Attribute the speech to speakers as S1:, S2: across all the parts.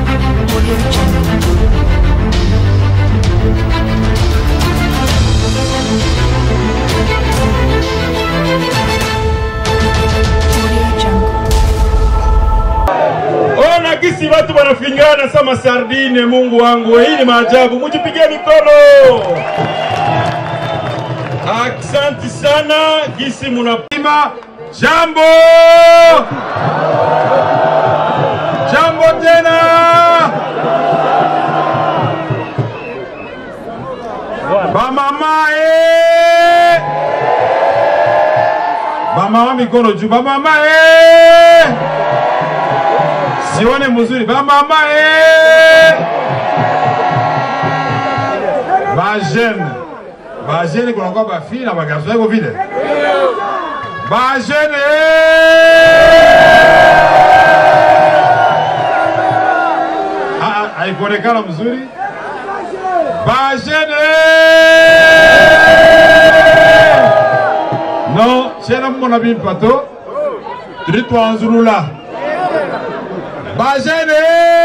S1: Ona kisi watu wanafingana sama sardine. Mungu wangu, hii ni maajabu. Mujipigie mikono. Asante sana kisi munapima. Jambo jambo tena. Bamama bamama mikono juu. Bamama sione mzuri. Bamama bajene kuna kwa bafi na bagarso yako vile. Bajene haikuonekana mzuri. Bajene no, chena mwana bimpato Tritwa anzulula. Bajene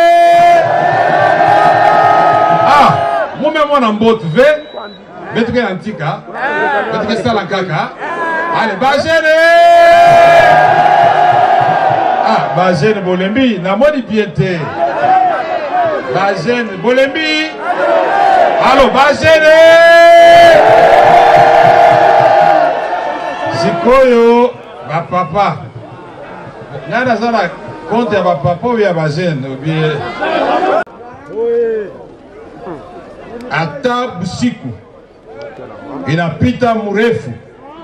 S1: mume mwana mbotu ve betuke antika betuke sala kaka. Allez, bajene bajene bolembi na modi piente. Bajene bolembi. Allo bajene sikoyo ba papa nana sana konte ya ba papa ou ya bajene obie ata busiku inapita mrefu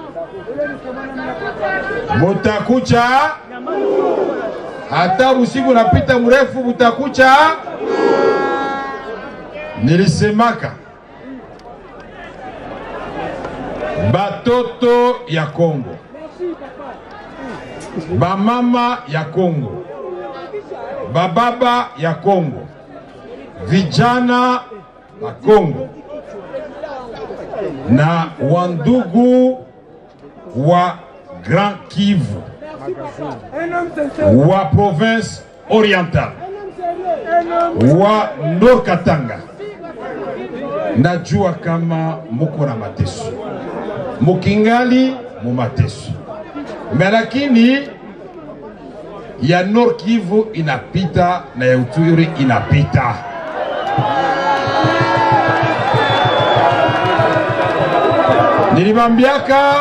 S1: mutakucha. Hata usiku napita mrefu mutakucha. Nilisemaka batoto ya Kongo, bamama ya Kongo, bababa ya Kongo, vijana wa Kongo na wandugu wa Grand Kivu wa province orientale wa Nord Katanga, najua kama muko na mateso, mukingali mu mateso, lakini ya Nord Kivu inapita na ya Uturi inapita. Nilibambiaka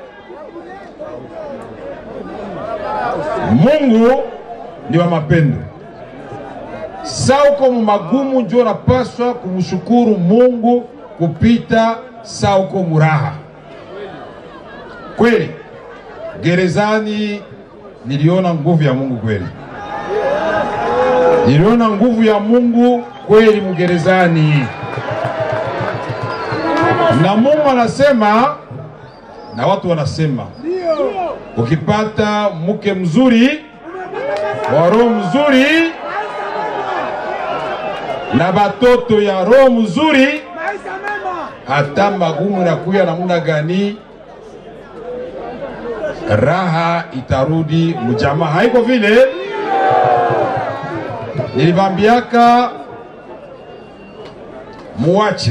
S1: Mungu ni wa mapendo. Sauko magumu njo napaswa kumshukuru Mungu kupita sauko muraha. Kweli gerezani niliona nguvu ya Mungu kweli. Niliona nguvu ya Mungu kweli mgerezani. Na Mungu anasema na watu wanasema ukipata mke mzuri wa roho mzuri na batoto ya roho mzuri, hata magumu na kuya namuna gani raha itarudi mjamaa. Haiko vile nilibambiaka muache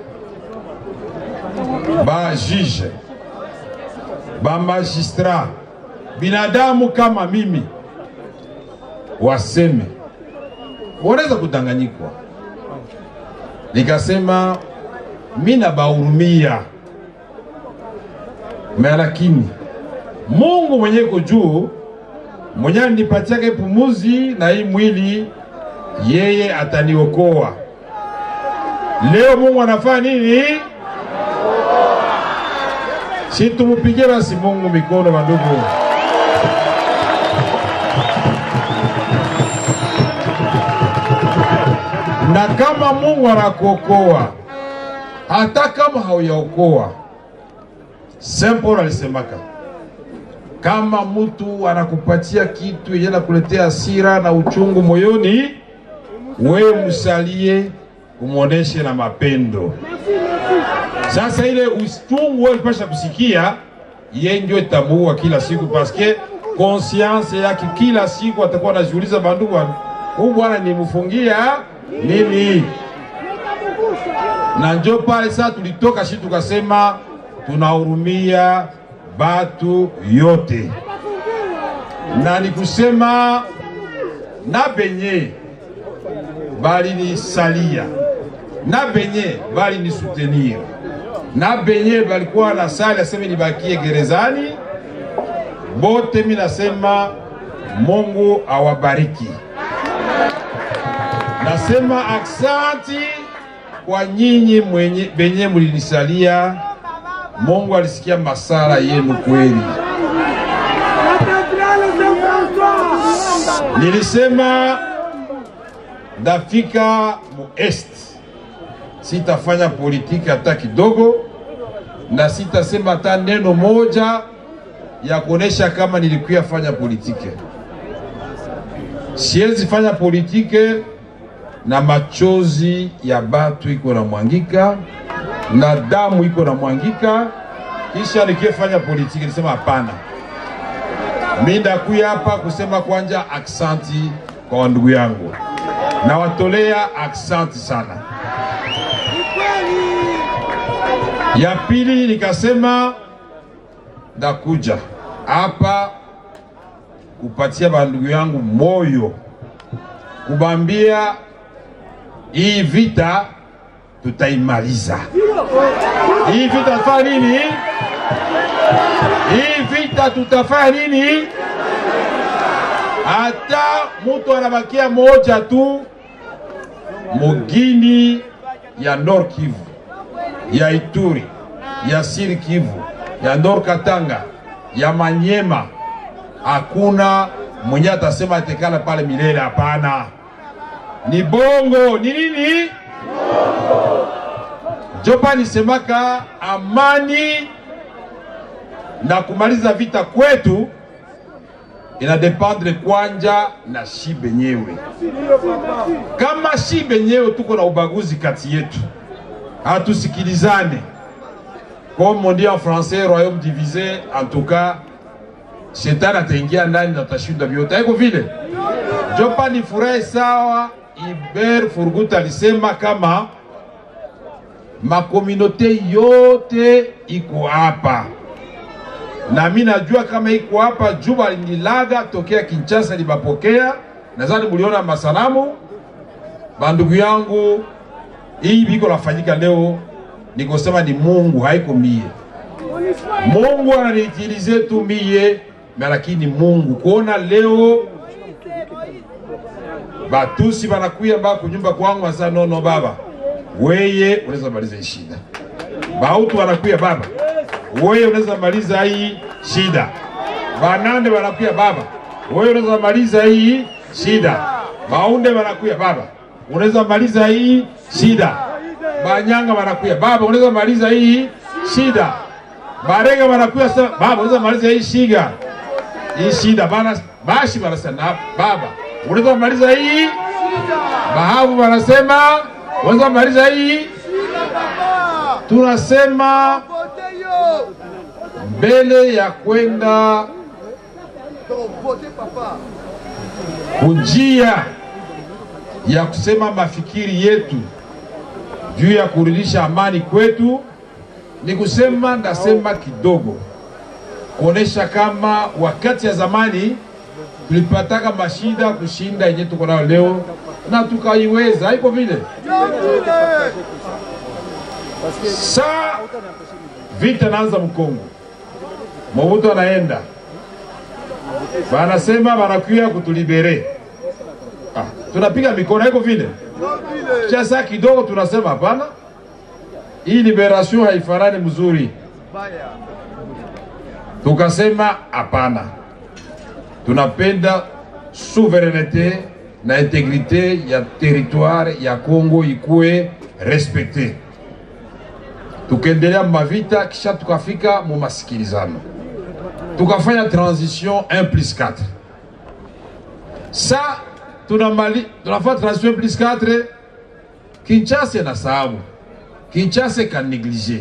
S1: ba juge ba magistrat binadamu kama mimi waseme wanaweza kudanganyikwa. Nikasema mina bahurumia, lakini Mungu mwenye ko juu mwenye nipatia pumuzi na hii mwili, yeye ataniokoa. Leo Mungu anafanya nini? Si tumupigie basi Mungu mikono bandugu. Na kama Mungu anakuokoa, hata kama hauyaokoa, Saint Paul alisemaka kama mtu anakupatia kitu yenye nakuletea hasira na uchungu moyoni, wewe msalie, umuoneshe na mapendo. Sasa ile uchungu wewe unapasha kusikia, yeye ndio itamuua kila siku, paske conscience yake kila siku atakuwa anajiuliza bandugu, huyu bwana nimufungia nini? Na njo pale sasa tulitoka shi tukasema tunahurumia batu yote, na nikusema na benye bali ni salia, na benye bali ni soutenir, na benye balikuwa na sali aseme nibakie gerezani, bote mimi nasema Mungu awabariki. Nasema aksanti kwa nyinyi benye mulinisalia. Mungu alisikia masala yenu kweli. Nilisema ndafika mu est, sitafanya politiki hata kidogo, na sitasema hata neno moja ya kuonesha kama nilikuwa fanya politiki. Siwezi fanya politiki na machozi ya batu iko na mwangika na damu iko na mwangika kisha nikifanya politiki. Nilisema hapana, mimi ndakuya hapa kusema kwanja aksanti kwa ndugu yangu, na watolea aksanti sana. Ya pili nikasema ndakuja hapa kupatia bandugu yangu moyo, kubambia hii vita tutaimaliza. Hii vita tutafanya nini? Hii vita tutafanya nini? Hata mtu anabakia moja tu mugini ya Nord Kivu, ya Ituri, ya Sud Kivu, ya Nord Katanga, ya Manyema, hakuna mwenye atasema atekala pale milele. Hapana, ni bongo. Ni nini? Jopa nisemaka amani na kumaliza vita kwetu inadependre kwanja na shi benyewe. Kama shi benyewe tuko na ubaguzi kati yetu, hatusikilizane, comme on dit en français, royaume divisé, en tout cas shetani ataingia ndani na tutashinda vyote. Haiko vile. Jopa ni furahi sawa. Iber Furguta alisema kama makominote yote iko hapa, na mimi najua kama iko hapa. Juba nilaga tokea Kinshasa libapokea, nadhani muliona masanamu. Bandugu yangu, hii biko lafanyika leo, nikosema ni Mungu, haiko mie. Mungu ananiitilize tu mie, lakini Mungu kuona leo batusi banakuya mba kunyumba kwangu asa nono baba weye unaweza maliza hii shida. Bautu wanakuya baba weye unaweza maliza hii shida. Banande wanakuya baba weye unaweza maliza hii shida. Baunde wanakuya baba unaweza maliza hii shida. Banyanga wanakuya baba unaweza maliza hii shida. Barega wanakuya baba unaweza maliza hii shiga. Hii shida bana bashi wanasema baba unaweza maliza hii. Bahavu wanasema unaweza maliza hii. Tunasema mbele ya kwenda kujia ya kusema mafikiri yetu juu ya kurudisha amani kwetu, ni kusema ndasema kidogo kuonesha kama wakati ya zamani tulipataka mashida kushinda yenye tuko nayo leo na tukaiweza. Haiko vile. Saa vita naanza Mkongo, Mobutu anaenda, banasema banakuya kutulibere. Tunapiga mikono. Haiko vile. Sasa kidogo tunasema hapana, hii liberation haifanani mzuri. Tukasema hapana, tunapenda souveraineté na integrité ya territoire ya Congo ikue respecté. Tukaendelea mavita, kisha tukafika mu masikilizano, tukafanya transition 1+4. Sa tunafanya transition 1+4. Kinshasa na sababu Kinshasa kan négligé.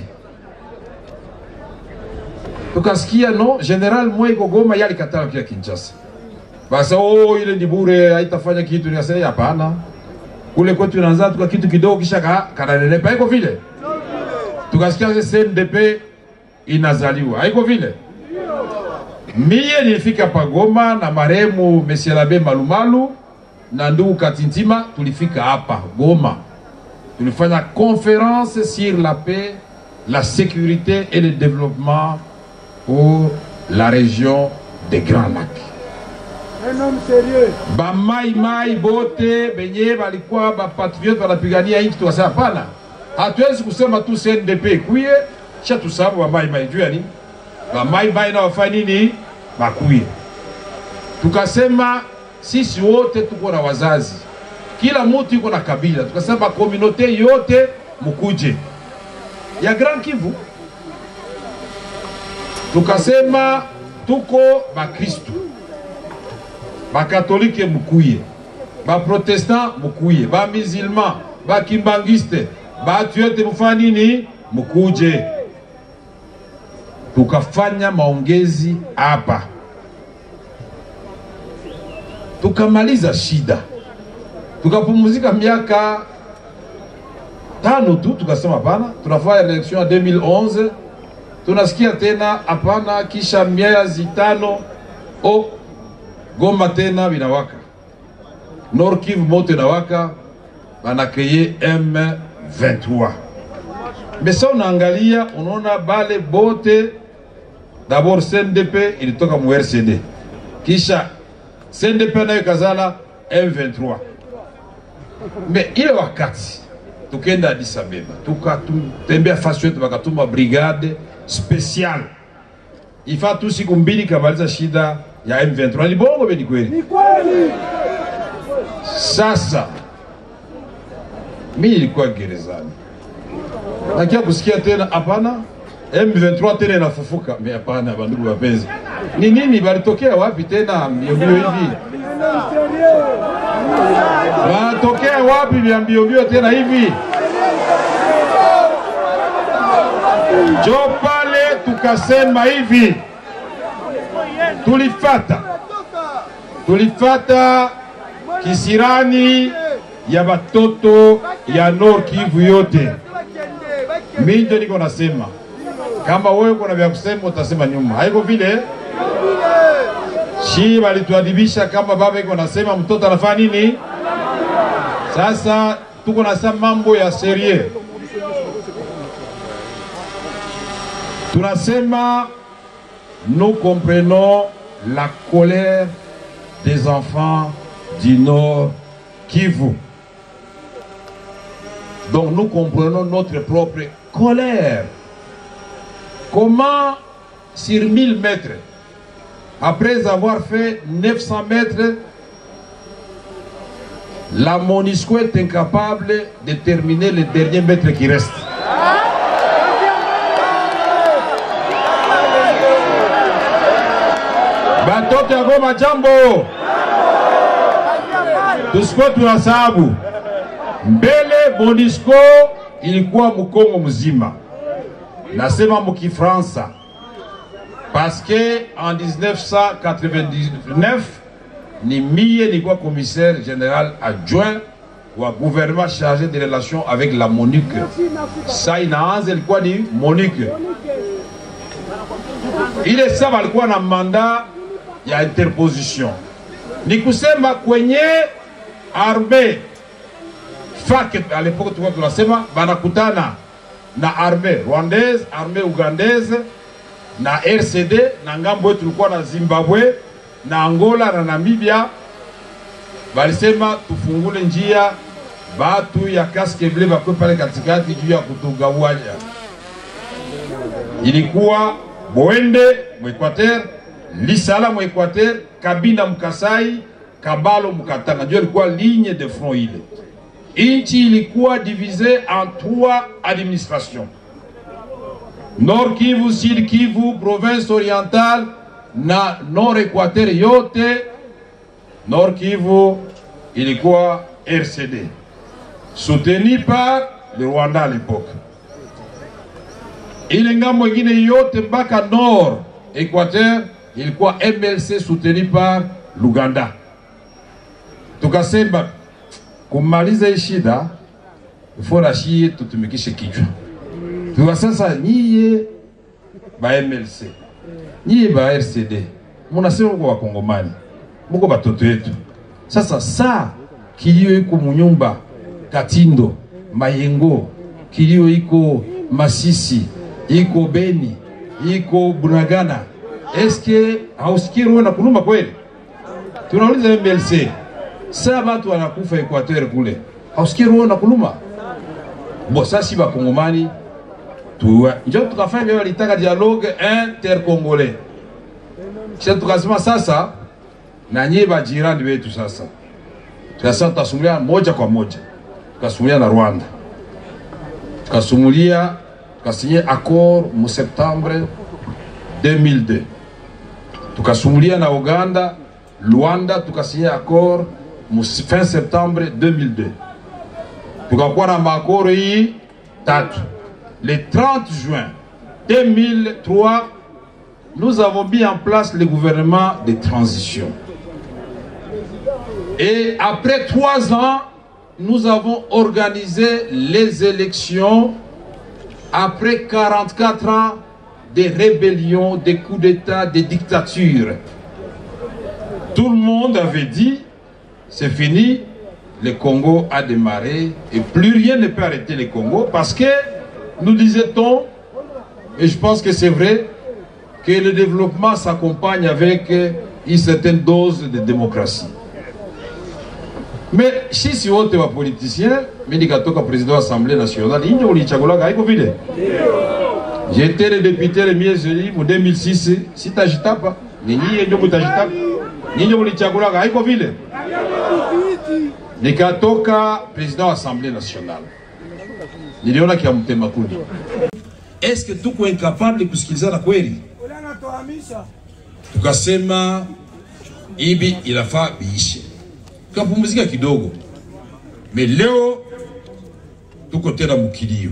S1: Tukasikia no general Moi Goma yali katala kia Kinshasa. Basa ile ni bure haitafanya kitu, nikasema hapana. Kule kwetu inaanza tuka kitu kidogo kisha kananenepa, haiko vile. Tukasikia CNDP inazaliwa, haiko vile. Mie nilifika pa Goma na maremu Monsieur l'Abbé Malumalu na ndugu Katintima, tulifika hapa Goma. Tulifanya conférence sur la paix, la sécurité et le développement pour la région des Grands Lacs.
S2: Un homme sérieux.
S1: Ba mai bote benye balikuwa ba patriote wanapigania nchi, tukasema hapana. Hatuwezi kusema tu CNDP kuye cha tusabu ba mai juu ya nini? Ba mai na wafanya nini? Bakuye. Tukasema sisi wote tuko na wazazi. Kila mtu yuko na kabila. Tukasema communauté yote mukuje. Ya Grand Kivu. Tukasema tuko ba Kristo. Ba katolike mukuye. Ba protestant mukuye. Ba musulman, ba kimbangiste, ba tuyote mufanya nini? Mukuje. Tukafanya maongezi hapa. Tukamaliza shida. Tukapumzika miaka 5 tu, tukasema hapana, tunafanya election ya 2011. Tunasikia tena hapana, kisha miezi 5 Goma tena binawaka. Nord Kivu moto inawaka, bana créer M23. Mais ça unaangalia unaona bale bote d'abord CNDP ilitoka mu RCD. Kisha CNDP nayo kazala M23. Mais ile wakati tukenda Addis Abeba, tukatembea fasi yetu bakatuma brigade special. Ifa tu siku mbili kamaliza shida ya M23. Ni bongo be ni kweli?
S2: Ni kweli.
S1: Sasa mimi nilikuwa gerezani. Nakia kusikia tena hapana M23 tena inafufuka. Mimi hapana bandugu wapenzi. Ni nini balitokea wapi tena mbio hivi? Balitokea wapi mbio tena hivi? Jo pale tukasema hivi. Tulifata kisirani ya batoto ya Nord Kivu yote. Mimi ndio niko nasema. Kama wewe uko na vya kusema utasema nyuma. Haiko vile. Shi walituadibisha kama baba iko nasema mtoto anafanya nini? Sasa tuko nasema mambo ya sérieux. Tunasema nous comprenons la colère des enfants du Nord Kivu. Donc nous comprenons notre propre colère. Comment sur 1000 mètres, après avoir fait 900 mètres, la MONUSCO est incapable de terminer les derniers mètres qui restent. Batoto ya Goma jambo. Tusikuwa tunasahabu. Mbele MONUSCO ilikuwa Mkongo mzima. Nasema mukifransa. Parce que en 1999 ni mie nilikuwa commissaire général adjoint wa gouvernement chargé des relations avec la MONUC. Ça inaanza ilikuwa ni MONUC. Ile sasa alikuwa na mandat ya interposition. Ni kusema kwenye armée FARC à l'époque tulikuwa tunasema banakutana na armée rwandaise, armée ougandaise na RCD na ngambo yetu tulikuwa na Zimbabwe na Angola na Namibia. Balisema tufungule njia batu ya casque bleu bakwe pale katikati juu ya kutugawanya. Ilikuwa Boende Equateur, Lisala Equateur, Kabina Mkasai, Kabalo Mkatanga. Ndio ilikuwa ligne de front ile. Inchi ilikuwa divisée en 3 administrations. Nord Kivu, Sud Kivu, province orientale na Nord Equateur yote. Nord Kivu ilikuwa RCD, soutenu par le Rwanda à l'époque. Ile ngambo ingine yote mpaka Nord Equateur ilikuwa MLC soutenu par Luganda. Tukasema kumaliza hii shida ifora shie tutumikishe kichwa. Tuka sasa nyie ba MLC, nyie ba RCD, munasema kwa wakongomani, muko batoto yetu. Sasa kilio iko munyumba Katindo, Mayengo, kilio iko Masisi, iko Beni, iko Bunagana. Eske hausikii roho na kuluma kweli? Tunauliza MLC. Sasa watu wanakufa Equateur kule. Hausikii roho na kuluma? Bo sasa ba Kongomani ndio tukafanya vile walitaka dialogue intercongolais. Kisha tukasema sasa na nyie ba jirani wetu sasa. Sasa tutasumulia moja kwa moja. Tukasumulia na Rwanda. Tukasigné accord en septembre 2002. Tukasumulia na Uganda, Luanda, tukasigné accord fin septembre 2002. Tukakuwa na makoro hii tatu. Le 30 juin 2003, nous avons mis en place le gouvernement de transition. Et après 3 ans, nous avons organisé les élections après 44 ans de rébellions, de coups d'État, de dictatures. Tout le monde avait dit, c'est fini, le Congo a démarré et plus rien ne peut arrêter le Congo parce que, nous disait-on, et je pense que c'est vrai, que le développement s'accompagne avec une certaine dose de démocratie. Mais si wote wa politicien, mimi nikatoka président de l'Assemblée nationale, injo ulichagula haiko vile. J'étais le député le mieux élu en 2006, si tajita pas, ninyi ndio mtajita. Ninyi mlichagula haiko vile. Nikatoka président de l'Assemblée nationale. Niliona kia mtema kuni. Est-ce que tuko incapable kusikilizana kweli? Tukasema ibi inafaa biishe. Tukapumzika kidogo. Mais leo tuko tena mukilio.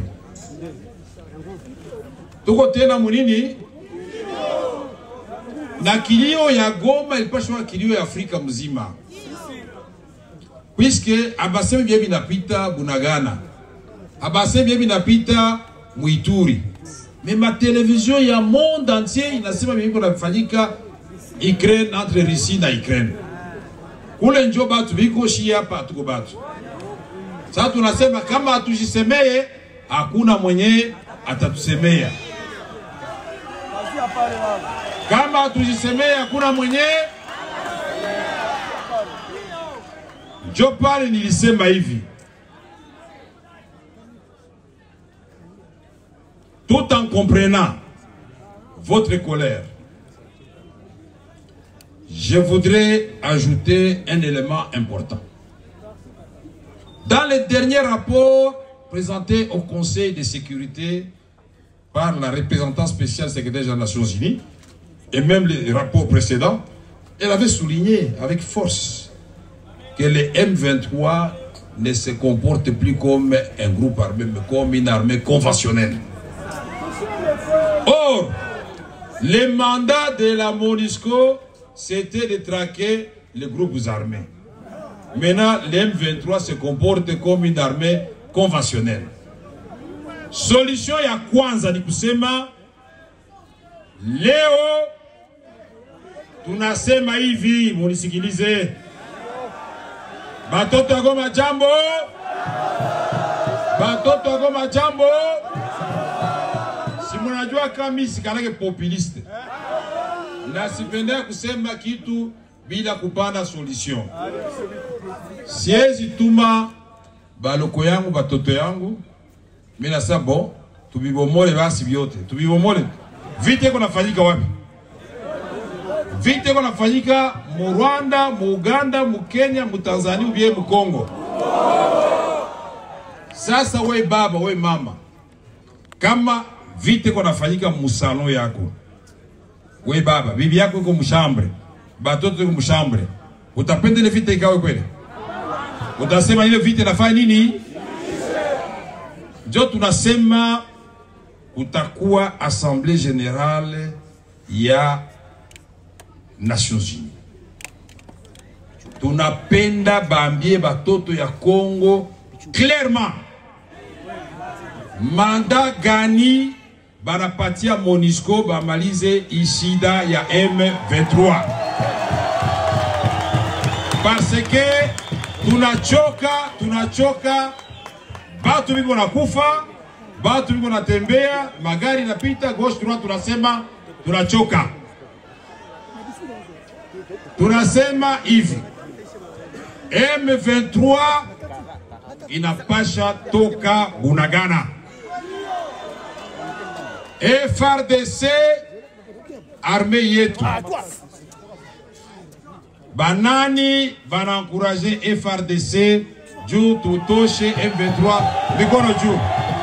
S1: Tuko tena munini? Na kilio ya Goma ilipashwa kilio ya Afrika mzima. Puisque abaseme bia binapita Bunagana. Abaseme bia binapita Muituri. Mais ma télévision ya monde entier inasema bia binafanyika Ukraine entre Russie na Ukraine. Kule njo batu biko shia hapa tuko batu. Sasa tunasema kama hatujisemeye hakuna mwenye atatusemea. Kama hatujisemeye hakuna mwenye. Njo pale nilisema hivi. Tout en comprenant votre colère, je voudrais ajouter un élément important. Dans le dernier rapport présenté au Conseil de sécurité par la représentante spéciale secrétaire des Nations Unies, et même les rapports précédents, elle avait souligné avec force que les M23 ne se comportent plus comme un groupe armé, mais comme une armée conventionnelle. Or, le mandat de la MONUSCO, c'était de traquer les groupes armés. Maintenant, les M23 se comportent comme une armée conventionnelle. Solution ya kwanza ni kusema leo tunasema hivi, munisikilize. Batoto Goma jambo. Batoto Goma jambo. Si mnajua kama sikanake populiste. Na sipende kusema kitu bila kupana solution. Siezi tuma baloko yangu batoto yangu. Mimi nasema bon, tubibomole basi vyote. Tubibomole. Vite kunafanyika wapi? Vite kunafanyika mu Rwanda, mu Uganda, mu Kenya, mu Tanzania, ubie mu Kongo. Sasa we baba, we mama. Kama vite kunafanyika mu salon yako. We baba, bibi yako yuko mshambre. Batoto yuko mshambre. Utapenda ile vite ikawe kweli? Utasema ile vite nafanya nini? Jo tunasema utakuwa assemblée générale ya Nations Unies. Tunapenda bambie batoto ya Congo clairement. Mandat gani banapatia MONUSCO bamalize ishida ya M23. Parce que tunachoka batu biko nakufa, batu biko natembea, magari napita gauche droite, tunasema tunachoka. Tunasema hivi, M23 inapasha toka Bunagana. FARDC armée yetu. Banani bana encourager FARDC juu tutoshe M23 mikono juu.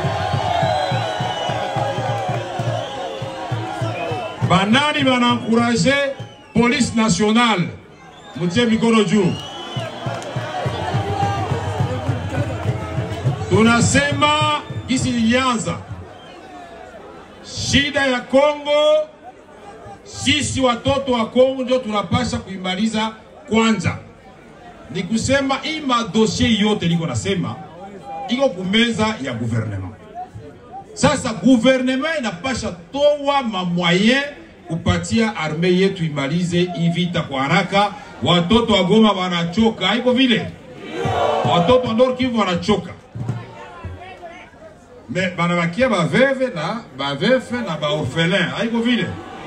S1: Banani bana encourager police nationale mutie mikono juu. Tunasema kisi ilianza shida ya Kongo, sisi watoto wa Kongo ndio tunapasha kuimaliza kwanza. Ni kusema hii madossier yote niko nasema iko kumeza ya gouvernement. Sasa gouvernement inapasha toa mamoyen kupatia armée yetu imalize hii vita kwa haraka. Watoto wa Goma wanachoka, haiko vile? Watoto wa Nord Kivu wanachoka. Mais banabakia baveve na bavefe na baorphelin, haiko vile?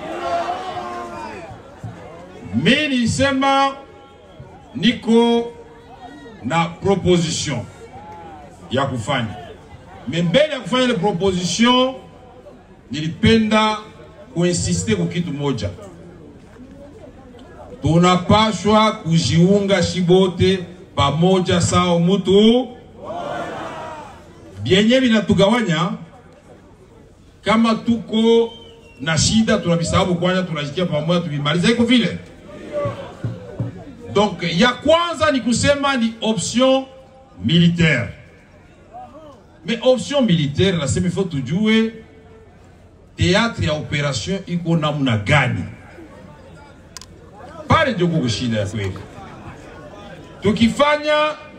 S1: Mimi nisema niko na proposition ya kufanya. Mais mbele ya kufanya ile proposition nilipenda kuinsister kwa kitu moja. Tunapashwa kujiunga shibote pamoja sawa mtu. Bienye binatugawanya kama tuko na shida tunabisababu kwanza tunajikia pamoja tubimaliza iko vile. Donc ya kwanza ni kusema ni option militaire. Mais option militaire nasema il faut tujue théâtre ya opération iko namna gani. Pale ndio kuko shida ya kweli. Tukifanya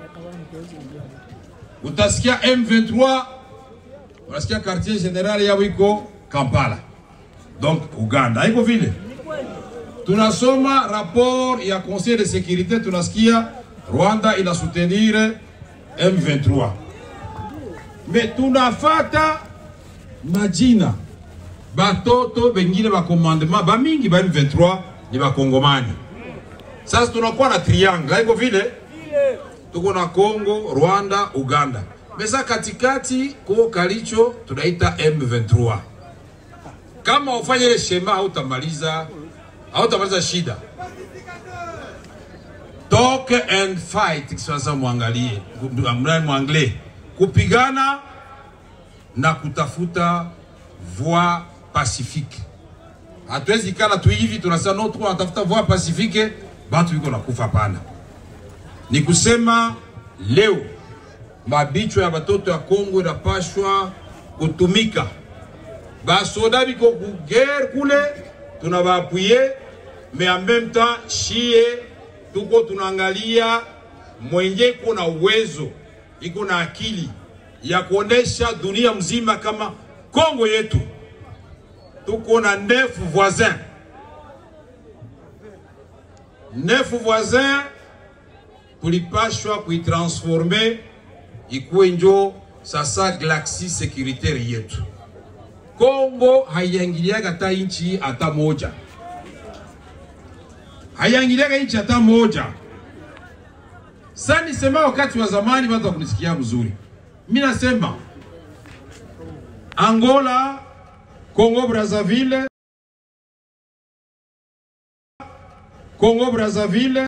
S1: utasikia M23, unasikia quartier général ya wiko Kampala. Donc Uganda, haiko vile. Tunasoma rapport ya Conseil de sécurité, tunasikia Rwanda ina soutenir M23. Mais tunafata majina batoto bengine ba commandement ba mingi ba M23 ni ba Kongomani. Sasa tunakuwa na triangle, haiko vile? Tuko na Congo, Rwanda, Uganda. Mesa katikati kuo kalicho tunaita M23. Kama ufanye ile shema hautamaliza shida. Talk and fight, kisasa muangalie, muangalie. Kupigana na kutafuta voie pacifique. Hatuwezi kana tu hivi tunasema no tuko natafuta voie pacifique, batu yuko nakufa pana. Ni kusema leo mabicho ya batoto ya Kongo inapashwa kutumika. Basoda biko ku guerre kule tunabaappuyer, mais en même temps shie tuko tunaangalia mwenye kuna uwezo iko na akili ya kuonesha dunia mzima kama Kongo yetu tuko na 9 voisins. 9 voisins tulipashwa kuitransformer ikuwe njo sasa galaxie sécuritaire yetu. Kongo haiingiliaga hata inchi hata moja. Haiingiliaga inchi hata moja. Sasa nisema wakati wa zamani watu wakunisikia mzuri. Mimi nasema Angola, Congo Brazzaville